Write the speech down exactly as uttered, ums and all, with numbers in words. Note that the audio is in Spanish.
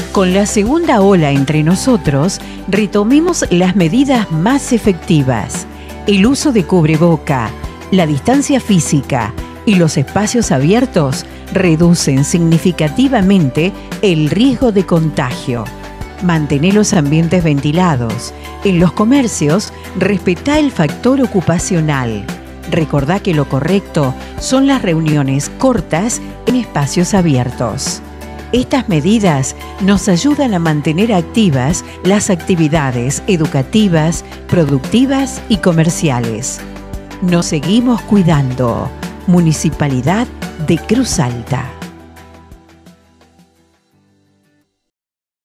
Con la segunda ola entre nosotros, retomemos las medidas más efectivas. El uso de cubreboca, la distancia física y los espacios abiertos reducen significativamente el riesgo de contagio. Mantén los ambientes ventilados. En los comercios, respetá el factor ocupacional. Recordá que lo correcto son las reuniones cortas en espacios abiertos. Estas medidas nos ayudan a mantener activas las actividades educativas, productivas y comerciales. Nos seguimos cuidando. Municipalidad de Cruz Alta.